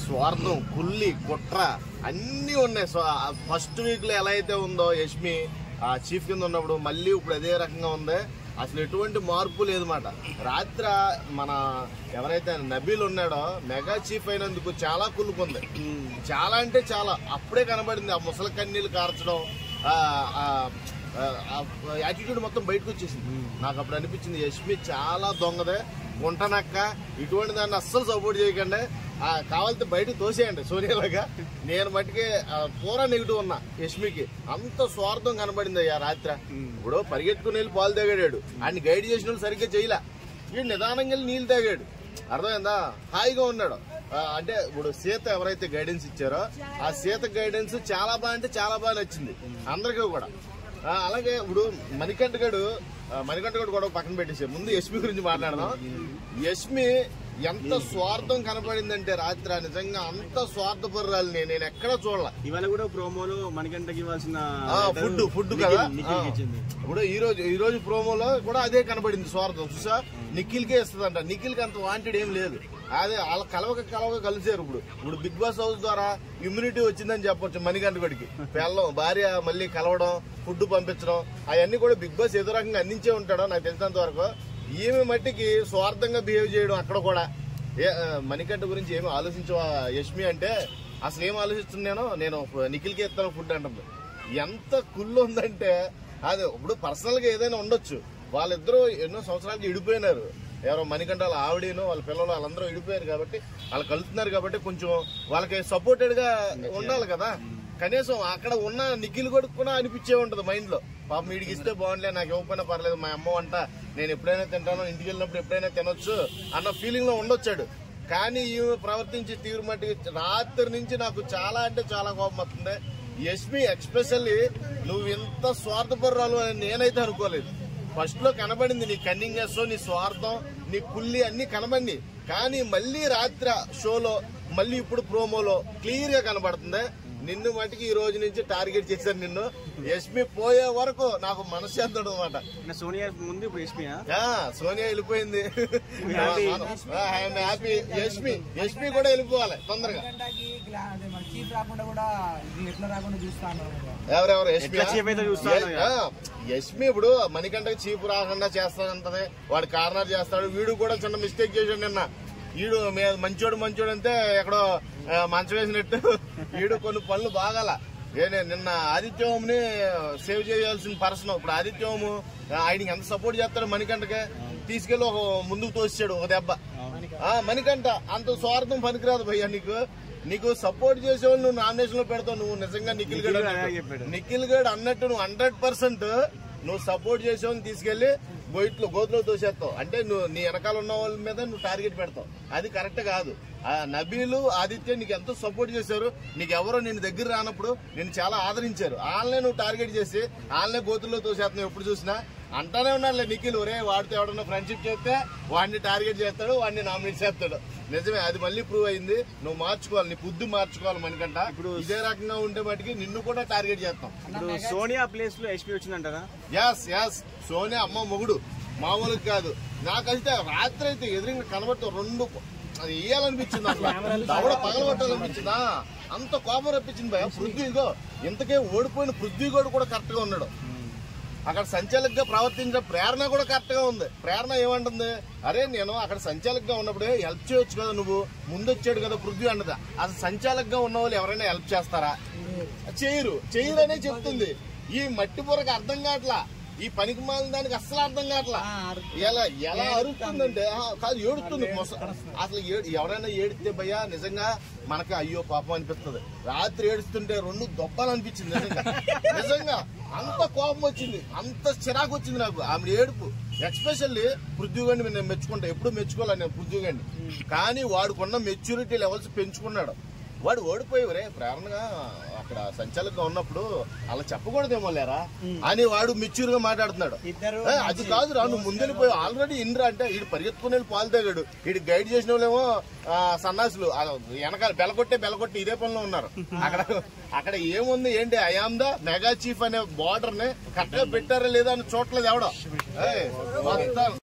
స్వార్థం, కుల్లి, కుట్ర అన్నీ ఉన్నాయి. ఫస్ట్ వీక్ లో ఎలా అయితే ఉందో యష్మి ఆ చీఫ్ కింద ఉన్నప్పుడు, మళ్ళీ ఇప్పుడు అదే రకంగా ఉంది. అసలు ఎటువంటి మార్పు లేదన్నమాట. రాత్రి మన ఎవరైతే నబీల్ ఉన్నాడో మెగా చీఫ్ అయినందుకు చాలా కుళ్ళుకుంది. చాలా అంటే చాలా. అప్పుడే కనబడింది ఆ ముసలి కన్నీళ్ళు కార్చడం, యాటిట్యూడ్ మొత్తం బయటకు వచ్చేసింది. నాకు అప్పుడు అనిపించింది యష్మి చాలా దొంగదే, గుంటనక్క, ఇటువంటి దాన్ని అస్సలు సపోర్ట్ చేయకండి, కావాలంటే బయటకు తోసేయండి సోనియాలాగా. నేను మట్టికి పూరా నెగిటివ్ ఉన్నా యష్మికి. అంత స్వార్థం కనబడింది అయ్యా రాత్రి. ఇప్పుడు పరిగెత్తుకుని వెళ్ళి పాలు తాగాడు, ఆయన గైడ్ చేసిన వాళ్ళు సరిగ్గా చేయలే, వీడు నిదానంగా వెళ్ళి నీళ్ళు తాగాడు. అర్థమైందా? హాయిగా ఉన్నాడు. అంటే ఇప్పుడు సీత ఎవరైతే గైడెన్స్ ఇచ్చారో ఆ సీత గైడెన్స్ చాలా బాగా అంటే చాలా బాగా నచ్చింది అందరికీ కూడా. అలాగే ఇప్పుడు మణికంఠ గడు కూడా పక్కన పెట్టేసే ముందు యష్మి గురించి మాట్లాడదాం. యష్మి ఎంత స్వార్థం కనపడిందంటే రాత్రి, నిజంగా అంత స్వార్థపరురాలు నేను ఎక్కడ చూడాల. ఇవాళ కూడా ప్రోమోలో మణికంఠకి ఇవ్వాల్సిన ఫుడ్ కదా. ఇప్పుడు ఈ రోజు ప్రోమోలో కూడా అదే కనబడింది స్వార్థం. చూసా, నిఖిల్కే ఇస్తుందంట. నిఖిల్కి అంత వాంటెడ్ ఏం లేదు. అదే వాళ్ళ కలవక కలిసారు. ఇప్పుడు బిగ్ బాస్ హౌస్ ద్వారా ఇమ్యూనిటీ వచ్చిందని చెప్పొచ్చు మణికంఠ గడికి. పిల్లం భార్య మళ్ళీ కలవడం, ఫుడ్ పంపించడం అవన్నీ కూడా బిగ్ బాస్ ఏదో రకంగా అందించే ఉంటాడో నాకు తెలిసినంత వరకు. ఈమె మట్టికి స్వార్థంగా బిహేవ్ చేయడం అక్కడ కూడా. మణికంఠ గురించి ఏమి ఆలోచించవా యష్మి అంటే, అసలు ఏం ఆలోచిస్తున్నానో నేను నిఖిల్కి ఇస్తాను ఫుడ్ అంటుంది. ఎంత కుళ్ళు ఉందంటే అది. ఇప్పుడు పర్సనల్ గా ఏదైనా ఉండొచ్చు, వాళ్ళిద్దరూ ఎన్నో సంవత్సరాలకి ఇడిపోయినారు. ఎవరో మణికంఠ వాళ్ళ ఆవిడను వాళ్ళ పిల్లలు వాళ్ళందరూ ఇడిపోయారు కాబట్టి, వాళ్ళు కలుస్తున్నారు కాబట్టి కొంచెం వాళ్ళకి సపోర్టెడ్ గా ఉండాలి కదా. కనీసం అక్కడ ఉన్న నిఖిల్ కొడుకు కూడా అనిపించే ఉంటది మైండ్ లో, పాపం వీడికి ఇస్తే బాగుండలే, నాకు ఇవ్వకపోయినా పర్లేదు, మా అమ్మ వంట నేను ఎప్పుడైనా తింటాను, ఇంటికి వెళ్ళినప్పుడు ఎప్పుడైనా తినొచ్చు అన్న ఫీలింగ్ లో ఉండొచ్చాడు. కానీ ఈమె ప్రవర్తించి తీరుమట్టి రాత్రి నుంచి నాకు చాలా అంటే చాలా కోపం వస్తుంది. యష్మి ఎక్స్పెషల్లీ నువ్వు ఇంత స్వార్థపరురాలు అని నేనైతే అనుకోలేదు. ఫస్ట్ లో కనబడింది నీ కన్నింగ్నెస్, నీ స్వార్థం, నీ కుల్లి అన్ని కనబడి, కానీ మళ్ళీ రాత్రి షోలో మళ్ళీ ఇప్పుడు ప్రోమోలో క్లియర్ గా కనబడుతుంది. నిన్ను మటుకి ఈ రోజు నుంచి టార్గెట్ చేశారు నిన్ను. యష్మి పోయే వరకు నాకు మనశ్శాంతి అనమాట. సోనియా ముందు ఇప్పుడు సోనియా వెళ్ళిపోయింది. హ్యాపీ. యష్మి కూడా వెళ్ళిపోవాలి తొందరగా. ఎవరెవరు? యష్మి ఇప్పుడు మణికంఠకి చీపు రాకుండా చేస్తానంటది, వాడు కార్నర్ చేస్తాడు. వీడు కూడా చిన్న మిస్టేక్ చేశాడు నిన్న. వీడు మంచోడు అంతే ఎక్కడో మంచం వేసినట్టు వీడు కొన్ని పనులు బాగాల. నిన్న ఆదిత్యోమ్ని సేవ్ చేయాల్సిన పర్సన్ ఇప్పుడు ఆదిత్యోము ఆయనకి ఎంత సపోర్ట్ చేస్తాడు మణికంఠకి, తీసుకెళ్లి ఒక ముందుకు తోసాడు ఒక దెబ్బ. మణికంఠ అంత స్వార్థం పనికిరాదు భయ్యా. నీకు సపోర్ట్ చేసేవాళ్ళు నువ్వు నామినేషన్ లో పెడతావు. నువ్వు నిజంగా నిఖిల్ గడ్ అన్నట్టు నువ్వు 100% నువ్వు సపోర్ట్ చేసేవాళ్ళని తీసుకెళ్లి గోతులో తోసేస్తావు. అంటే నువ్వు నీ వెనకాల ఉన్న వాళ్ళ మీద నువ్వు టార్గెట్ పెడతావు. అది కరెక్ట్ కాదు. నబీలు, ఆదిత్య నీకు ఎంతో సపోర్ట్ చేశారు. నీకు ఎవరో నేను దగ్గర రానప్పుడు నేను చాలా ఆదరించారు. వాళ్ళనే నువ్వు టార్గెట్ చేసి వాళ్ళనే గోతుల్లో తోసేస్తున్నావు. ఎప్పుడు చూసినా అంటానే ఉన్నాడులే నిఖిల్, ఒరే వాడితో ఎవడన్నా ఫ్రెండ్షిప్ చేస్తే వాడిని టార్గెట్ చేస్తాడు, వాడిని నామినేట్ చేస్తాడు. నిజమే, అది మళ్ళీ ప్రూవ్ అయింది. నువ్వు మార్చుకోవాలి, నీ బుద్ధి మార్చుకోవాలి మణికంఠ. ఇప్పుడు ఇదే రకంగా ఉంటే మటుకి నిన్ను కూడా టార్గెట్ చేస్తాం. సోనియా ప్లేస్ లో యష్మి వచ్చిందంటారా? ఎస్ సోనియా అమ్మ మొగుడు మామూలుగా కాదు. నాకైతే రాత్రి అయితే ఎదురుగా కనబడుతూ రెండు అది వేయాలనిపించింది, అసలు దవడ పగలగొట్టాలనిపించిందా, అంత కోపం రప్పించింది భయ. పృథ్వీగో ఇంతకే ఓడిపోయిన పృథ్వీగోడు కూడా కరెక్ట్ గా ఉన్నాడు. అక్కడ సంచాలకుగా ప్రవర్తించిన ప్రేరణ కూడా కరెక్ట్ గా ఉంది. ప్రేరణ ఏమంటుంది, అరే నేను అక్కడ సంచాలకుగా ఉన్నప్పుడే హెల్ప్ చేయొచ్చు కదా, నువ్వు ముందొచ్చాడు కదా పృథ్వీ అన్నదా. అసలు సంచాలకుగా ఉన్న వాళ్ళు ఎవరైనా హెల్ప్ చేస్తారా? చేయరనే చెప్తుంది. ఈ మట్టి పొరకు అర్థం కావట్లా, ఈ పనికి మాలిన దానికి అస్సలు అర్థం కావట్లా. ఎలా అరుస్తుందంటే కాదు, ఏడుస్తుంది. అసలు ఎవరైనా ఏడితే భయ్యా నిజంగా మనకి అయ్యో పాపం అనిపిస్తుంది. రాత్రి ఏడుస్తుంటే రెండు దొబ్బాలనిపించింది నిజంగా. అంత కోపం వచ్చింది, అంత చిరాకు వచ్చింది నాకు ఆమె ఏడుపు. ఎక్స్పెషల్లీ పృథ్వీగాడిని నేను మెచ్చుకుంటా, ఎప్పుడు మెచ్చుకోవాలి నేను పృథ్వీగాడిని. కానీ వాడుకున్న మెచ్యూరిటీ లెవెల్స్ పెంచుకున్నాడు. వాడు ఓడిపోయేవరే ప్రేరణగా అక్కడ సంచాలకుగా ఉన్నప్పుడు అలా చెప్పకూడదేమో లేరా అని వాడు మెచ్యూర్ గా మాట్లాడుతున్నాడు. అది కాదు రా, నువ్వు ముందెళ్ళిపోయి ఆల్రెడీ ఇంద్రా అంటే వీడు పరిగెత్తుకుని వెళ్ళి పాలు తాగాడు. వీడు గైడ్ చేసిన వాళ్ళేమో సన్నాసులు వెనకాల బెలకొట్టి ఇదే పనిలో ఉన్నారు. అక్కడ ఏముంది ఏంటి, ఐఆమ్ ద మెగా చీఫ్ అనే బార్డర్ ని కరెక్ట్ గా పెట్టారా లేదా అని చూడలేదు ఎవడో.